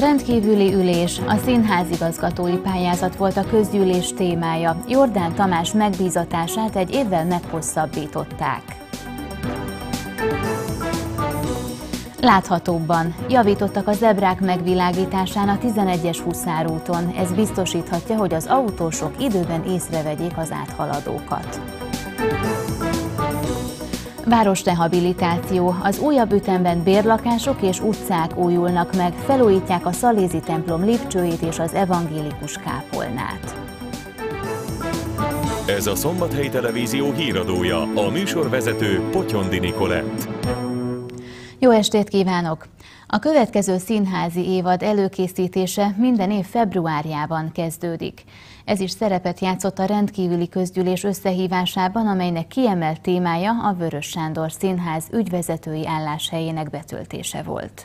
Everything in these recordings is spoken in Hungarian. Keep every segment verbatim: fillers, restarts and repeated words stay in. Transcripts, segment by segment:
Rendkívüli ülés, a színházigazgatói pályázat volt a közgyűlés témája. Jordán Tamás megbízatását egy évvel meghosszabbították. Láthatóbban javítottak a zebrák megvilágításán a tizenegyes huszárúton. Ez biztosíthatja, hogy az autósok időben észrevegyék az áthaladókat. Városrehabilitáció. Az újabb ütemben bérlakások és utcák újulnak meg, felújítják a Szalézi templom lépcsőjét és az evangélikus kápolnát. Ez a Szombathelyi Televízió híradója, a műsorvezető Potyondi Nikolett. Jó estét kívánok! A következő színházi évad előkészítése minden év februárjában kezdődik. Ez is szerepet játszott a rendkívüli közgyűlés összehívásában, amelynek kiemelt témája a Vörös Sándor Színház ügyvezetői álláshelyének betöltése volt.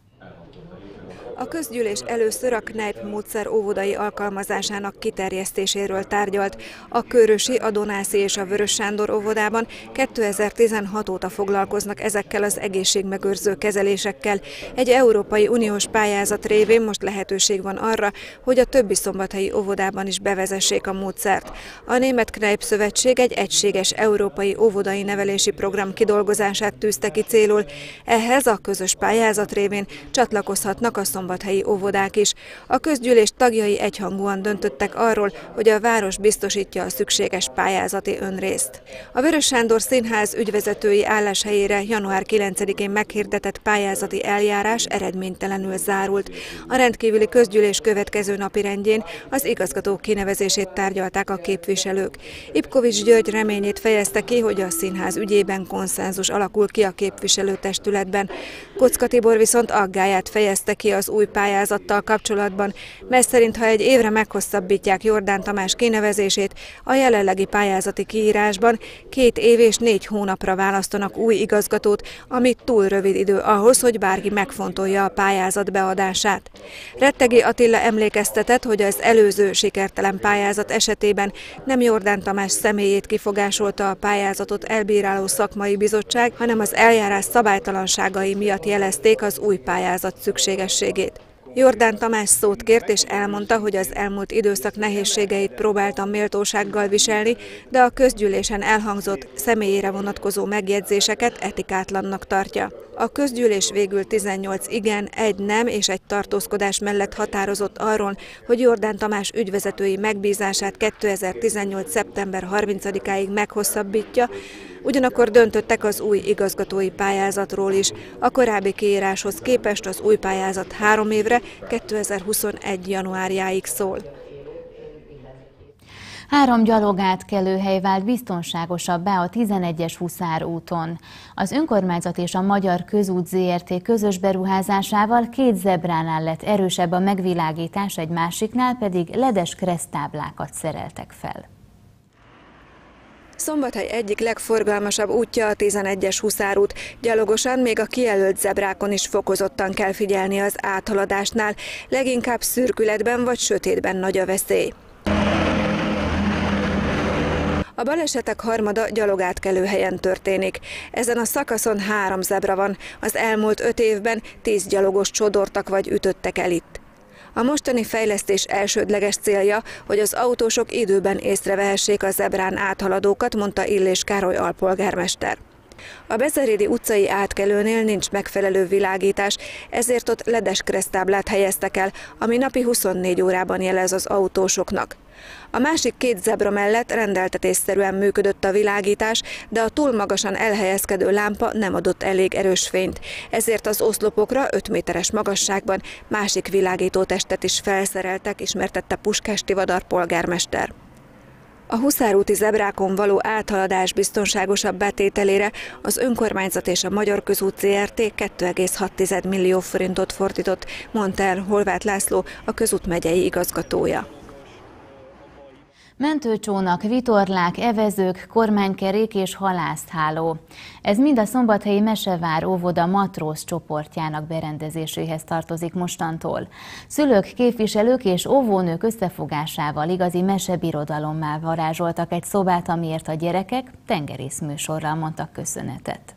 A közgyűlés először a Kneipp módszer óvodai alkalmazásának kiterjesztéséről tárgyalt. A Körösi, a Donászi és a Vörös Sándor óvodában kétezer-tizenhat óta foglalkoznak ezekkel az egészségmegőrző kezelésekkel. Egy Európai Uniós pályázat révén most lehetőség van arra, hogy a többi szombathelyi óvodában is bevezessék a módszert. A Német Kneipp Szövetség egy egységes európai óvodai nevelési program kidolgozását tűzte ki célul. Ehhez a közös pályázat révén csatlakozhatnak a szombathelyi óvodák is. A közgyűlés tagjai egyhangúan döntöttek arról, hogy a város biztosítja a szükséges pályázati önrészt. A Vörös Sándor Színház ügyvezetői álláshelyére január kilencedikén meghirdetett pályázati eljárás eredménytelenül zárult. A rendkívüli közgyűlés következő napirendjén az igazgató kinevezését tárgyalták a képviselők. Ipkovics György reményét fejezte ki, hogy a színház ügyében konszenzus alakul ki a képviselőtestületben. Kocka Tibor viszont aggályát fejezte ki az új pályázattal kapcsolatban, mely szerint, ha egy évre meghosszabbítják Jordán Tamás kinevezését, a jelenlegi pályázati kiírásban két év és négy hónapra választanak új igazgatót, ami túl rövid idő ahhoz, hogy bárki megfontolja a pályázat beadását. Rettegi Attila emlékeztetett, hogy az előző sikertelen pályázat esetében nem Jordán Tamás személyét kifogásolta a pályázatot elbíráló szakmai bizottság, hanem az eljárás szabálytalanságai miatt jelezték az új pályázat szükségességét. Jordán Tamás szót kért és elmondta, hogy az elmúlt időszak nehézségeit próbáltam méltósággal viselni, de a közgyűlésen elhangzott személyére vonatkozó megjegyzéseket etikátlannak tartja. A közgyűlés végül tizennyolc igen, egy nem és egy tartózkodás mellett határozott arról, hogy Jordán Tamás ügyvezetői megbízását kétezer-tizennyolc szeptember harmincadikáig meghosszabbítja, ugyanakkor döntöttek az új igazgatói pályázatról is. A korábbi kiíráshoz képest az új pályázat három évre, kétezer-huszonegy januárjáig szól. Három gyalogátkelőhely vált biztonságosabbá a tizenegyes huszárúton. Az önkormányzat és a Magyar Közút zé er té közös beruházásával két zebránál lett erősebb a megvilágítás, egy másiknál pedig ledes kereszttáblákat szereltek fel. Szombathely egyik legforgalmasabb útja a tizenegyes huszárút. Gyalogosan még a kijelölt zebrákon is fokozottan kell figyelni az áthaladásnál, leginkább szürkületben vagy sötétben nagy a veszély. A balesetek harmada gyalogátkelőhelyen történik. Ezen a szakaszon három zebra van. Az elmúlt öt évben tíz gyalogos csodortak vagy ütöttek el itt. A mostani fejlesztés elsődleges célja, hogy az autósok időben észrevehessék a zebrán áthaladókat, mondta Illés Károly alpolgármester. A Bezerédi utcai átkelőnél nincs megfelelő világítás, ezért ott ledes kereszttáblát helyeztek el, ami napi huszonnégy órában jelez az autósoknak. A másik két zebra mellett rendeltetésszerűen működött a világítás, de a túl magasan elhelyezkedő lámpa nem adott elég erős fényt, ezért az oszlopokra öt méteres magasságban másik világítótestet is felszereltek, ismertette Puskás Tivadar polgármester. A huszárúti zebrákon való áthaladás biztonságosabb betételére az önkormányzat és a Magyar Közút zé er té két egész hat millió forintot fordított, mondta el Horváth László, a Közút megyei igazgatója. Mentőcsónak, vitorlák, evezők, kormánykerék és halászháló. Ez mind a szombathelyi Mesevár óvoda matróz csoportjának berendezéséhez tartozik mostantól. Szülők, képviselők és óvónők összefogásával igazi mesebirodalommá varázsoltak egy szobát, amiért a gyerekek tengerészműsorral mondtak köszönetet.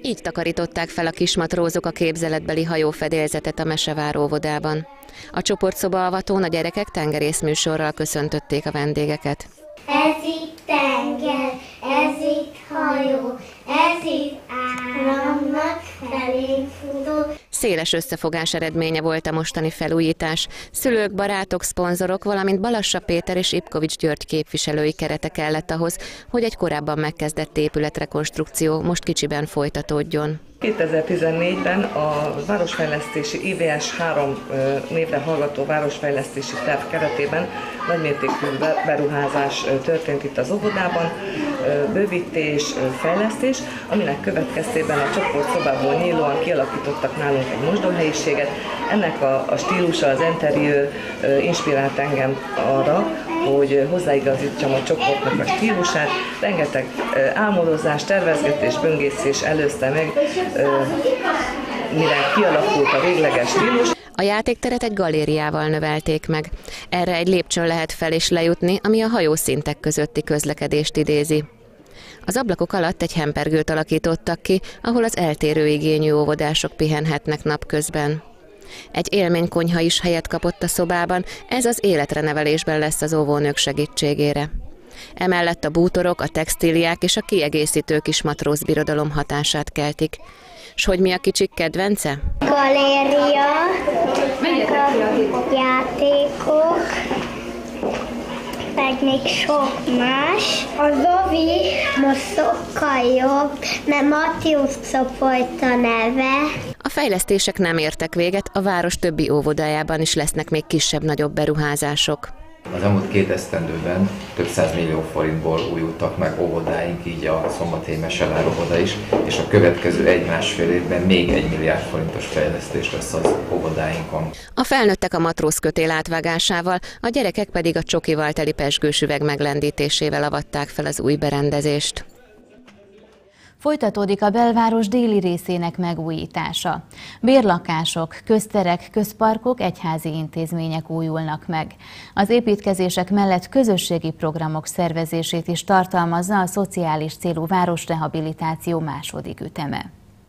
Így takarították fel a kismatrózok a képzeletbeli hajófedélzetet a Mesevár óvodában. A csoportszoba-avatón a gyerekek tengerészműsorral köszöntötték a vendégeket. Ez itt tenger, ez itt hajó, ez itt áramnak felénk futó. Széles összefogás eredménye volt a mostani felújítás. Szülők, barátok, szponzorok, valamint Balassa Péter és Ipkovics György képviselői kerete kellett ahhoz, hogy egy korábban megkezdett épületrekonstrukció most kicsiben folytatódjon. kétezer-tizennégyben a Városfejlesztési I V S három névre hallgató városfejlesztési terv keretében nagymértékű beruházás történt itt az óvodában, bővítés, fejlesztés, aminek következtében a csoportszobából nyílóan kialakítottak nálunk egy mosdóhelyiséget. Ennek a, a stílusa, az interiőr inspirált engem arra, hogy hozzáigazítsam a csoportnak a stílusát. Rengeteg álmodozás, tervezgetés, böngészés előzte meg, mire kialakult a végleges stílus. A játékteret egy galériával növelték meg. Erre egy lépcsőn lehet fel és lejutni, ami a hajószintek közötti közlekedést idézi. Az ablakok alatt egy hempergőt alakítottak ki, ahol az eltérő igényű óvodások pihenhetnek napközben. Egy élménykonyha is helyet kapott a szobában, ez az életre nevelésben lesz az óvónők segítségére. Emellett a bútorok, a textíliák és a kiegészítő kis matrózbirodalom hatását keltik. S hogy mi a kicsik kedvence? Galéria, a játékok, meg még sok más. A Zovi most sokkal jobb, mert Matthius csoport a neve. A fejlesztések nem értek véget, a város többi óvodájában is lesznek még kisebb-nagyobb beruházások. Az elmúlt két esztendőben több százmillió forintból újultak meg óvodáink, így a szombathelyi Mesevár óvoda is, és a következő egy-másfél évben még egy milliárd forintos fejlesztés lesz az óvodáinkon. A felnőttek a matrózkötél átvágásával, a gyerekek pedig a csokival teli pezsgős üveg meglendítésével avatták fel az új berendezést. Folytatódik a belváros déli részének megújítása. Bérlakások, közterek, közparkok, egyházi intézmények újulnak meg. Az építkezések mellett közösségi programok szervezését is tartalmazza a szociális célú városrehabilitáció második üteme.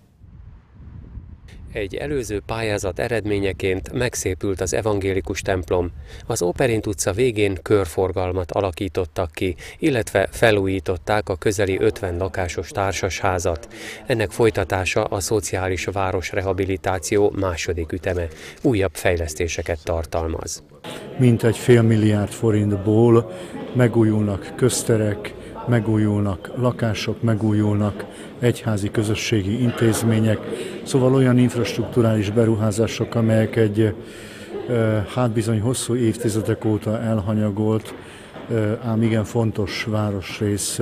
Egy előző pályázat eredményeként megszépült az evangélikus templom. Az Óperint utca végén körforgalmat alakítottak ki, illetve felújították a közeli ötven lakásos társasházat. Ennek folytatása a szociális városrehabilitáció második üteme. Újabb fejlesztéseket tartalmaz. Mintegy fél milliárd forintból megújulnak közterek, megújulnak lakások, megújulnak egyházi közösségi intézmények, szóval olyan infrastrukturális beruházások, amelyek egy hát bizony hosszú évtizedek óta elhanyagolt, ám igen fontos városrész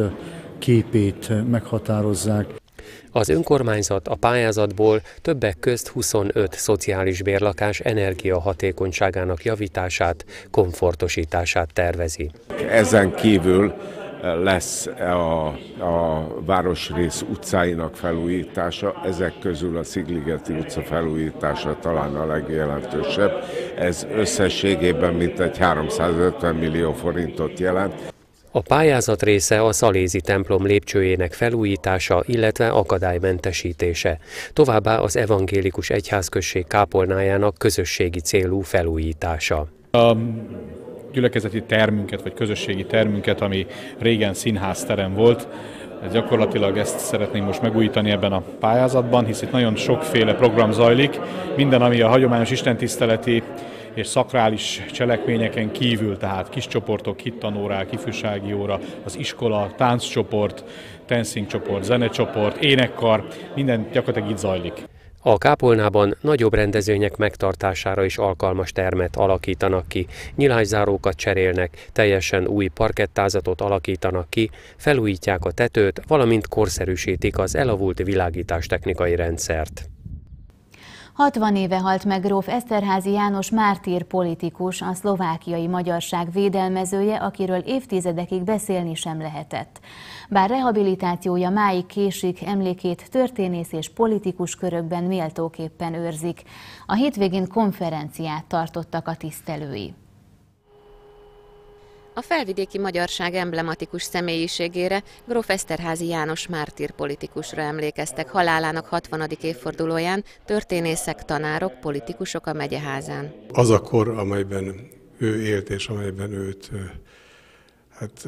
képét meghatározzák. Az önkormányzat a pályázatból többek közt huszonöt szociális bérlakás energiahatékonyságának javítását, komfortosítását tervezi. Ezen kívül lesz a, a városrész utcáinak felújítása, ezek közül a Szigligeti utca felújítása talán a legjelentősebb. Ez összességében mintegy háromszázötven millió forintot jelent. A pályázat része a szalézi templom lépcsőjének felújítása, illetve akadálymentesítése. Továbbá az evangélikus egyházközség kápolnájának közösségi célú felújítása. A gyülekezeti termünket, vagy közösségi termünket, ami régen színházterem volt, ez gyakorlatilag ezt szeretnénk most megújítani ebben a pályázatban, hisz itt nagyon sokféle program zajlik, minden, ami a hagyományos istentiszteleti és szakrális cselekményeken kívül, tehát kis csoportok, hittanórák, ifjúsági óra, az iskola, tánccsoport, dancing csoport, zenecsoport, énekkar, minden gyakorlatilag itt zajlik. A kápolnában nagyobb rendezvények megtartására is alkalmas termet alakítanak ki, nyilászárókat cserélnek, teljesen új parkettázatot alakítanak ki, felújítják a tetőt, valamint korszerűsítik az elavult világítástechnikai rendszert. hatvan éve halt meg gróf Eszterházy János mártír politikus, a szlovákiai magyarság védelmezője, akiről évtizedekig beszélni sem lehetett. Bár rehabilitációja máig késik, emlékét történész és politikus körökben méltóképpen őrzik. A hétvégén konferenciát tartottak a tisztelői. A felvidéki magyarság emblematikus személyiségére, gróf Eszterházy János mártír politikusra emlékeztek halálának hatvanadik évfordulóján történészek, tanárok, politikusok a megyeházán. Az a kor, amelyben ő élt és amelyben őt hát,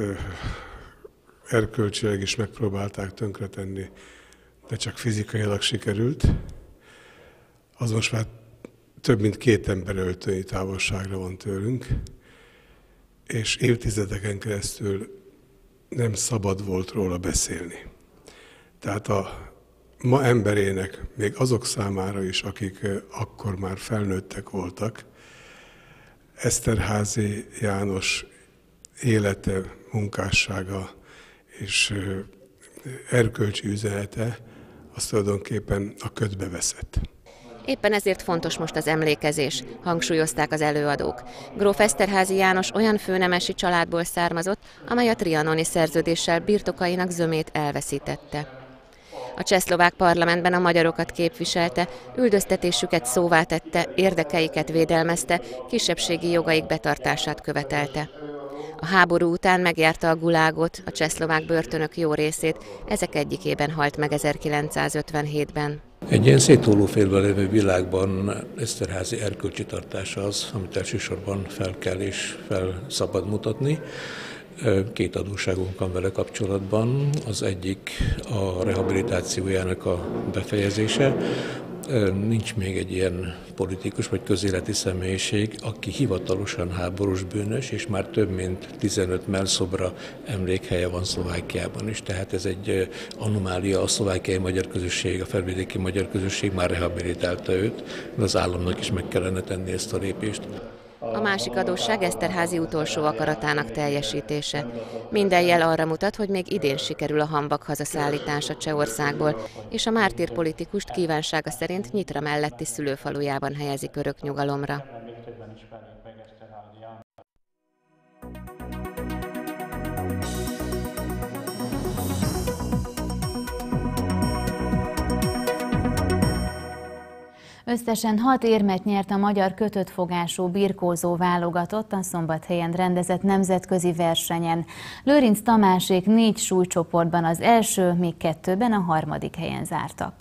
erkölcsileg is megpróbálták tönkretenni, de csak fizikailag sikerült, az most már több mint két ember öltői távolságra van tőlünk, és évtizedeken keresztül nem szabad volt róla beszélni. Tehát a ma emberének, még azok számára is, akik akkor már felnőttek voltak, Eszterházy János élete, munkássága és erkölcsi üzenete az tulajdonképpen a ködbe veszett. Éppen ezért fontos most az emlékezés, hangsúlyozták az előadók. Gróf Eszterházy János olyan főnemesi családból származott, amely a trianoni szerződéssel birtokainak zömét elveszítette. A csehszlovák parlamentben a magyarokat képviselte, üldöztetésüket szóvá tette, érdekeiket védelmezte, kisebbségi jogaik betartását követelte. A háború után megjárta a gulágot, a csehszlovák börtönök jó részét, ezek egyikében halt meg ezerkilencszázötvenhétben. Egy ilyen széthullófélben lévő világban Eszterházy erkölcsi tartása az, amit elsősorban fel kell és fel szabad mutatni. Két adósságunk van vele kapcsolatban. Az egyik a rehabilitációjának a befejezése. Nincs még egy ilyen politikus vagy közéleti személyiség, aki hivatalosan háborús bűnös, és már több mint tizenöt mellszobra emlékhelye van Szlovákiában is. Tehát ez egy anomália, a szlovákiai magyar közösség, a felvidéki magyar közösség már rehabilitálta őt, de az államnak is meg kellene tenni ezt a lépést. A másik adósság Eszterházy utolsó akaratának teljesítése. Minden jel arra mutat, hogy még idén sikerül a hambak hazaszállítása Csehországból, és a mártír politikust kívánsága szerint Nyitra melletti szülőfalujában helyezik örök nyugalomra. Összesen hat érmet nyert a magyar kötött fogású birkózó válogatott a Szombathelyen rendezett nemzetközi versenyen. Lőrinc Tamásék négy súlycsoportban az első, míg kettőben a harmadik helyen zártak.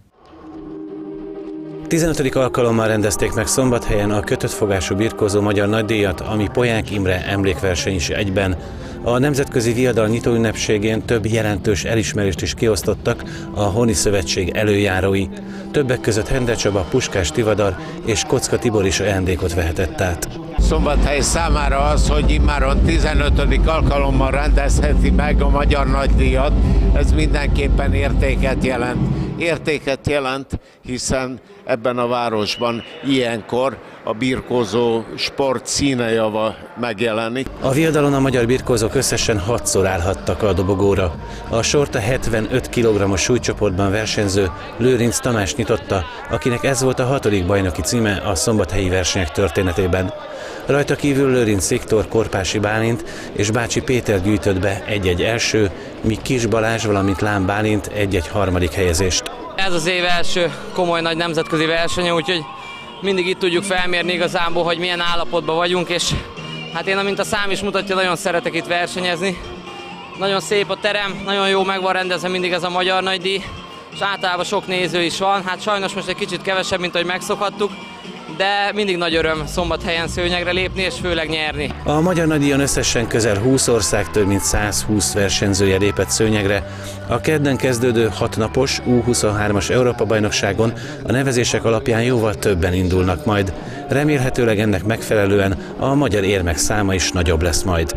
tizenötödik alkalommal rendezték meg Szombathelyen a kötött fogású birkózó magyar nagydíjat, ami Polyák Imre emlékverseny is egyben. A nemzetközi viadal nyitóünnepségén több jelentős elismerést is kiosztottak a Honi Szövetség előjárói. Többek között Hende Csaba, Puskás Tivadar és Kocka Tibor is ajándékot vehetett át. Szombathely számára az, hogy immáron tizenötödik alkalommal rendezheti meg a magyar nagydíjat, ez mindenképpen értéket jelent. Értéket jelent, hiszen ebben a városban ilyenkor a birkózó sport színejava megjelenik. A viadalon a magyar birkózók összesen hatszor állhattak a dobogóra. A sort a hetvenöt kilogrammos súlycsoportban versenyző Lőrinc Tamás nyitotta, akinek ez volt a hatodik bajnoki címe a szombathelyi versenyek történetében. Rajta kívül Lőrinc Viktor, Korpási Bálint és Bácsi Péter gyűjtött be egy-egy első, míg Kis Balázs, valamint Lám Bálint egy-egy harmadik helyezést. Ez az év első komoly nagy nemzetközi verseny, úgyhogy mindig itt tudjuk felmérni igazából, hogy milyen állapotban vagyunk, és hát én, amint a szám is mutatja, nagyon szeretek itt versenyezni. Nagyon szép a terem, nagyon jó meg van rendezve mindig ez a magyar nagydíj, és általában sok néző is van. Hát sajnos most egy kicsit kevesebb, mint ahogy megszokhattuk, de mindig nagy öröm Szombathelyen szőnyegre lépni és főleg nyerni. A magyar nagydíjon összesen közel húsz ország több mint százhúsz versenyzője lépett szőnyegre. A kedden kezdődő hatnapos U huszonhármas Európa-bajnokságon a nevezések alapján jóval többen indulnak majd. Remélhetőleg ennek megfelelően a magyar érmek száma is nagyobb lesz majd.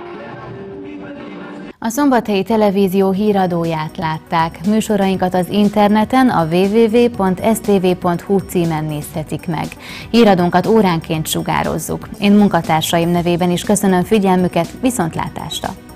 A Szombathelyi Televízió híradóját látták. Műsorainkat az interneten a double-u double-u double-u pont s t v pont h u címen nézhetik meg. Híradónkat óránként sugározzuk. Én munkatársaim nevében is köszönöm figyelmüket, viszontlátásra!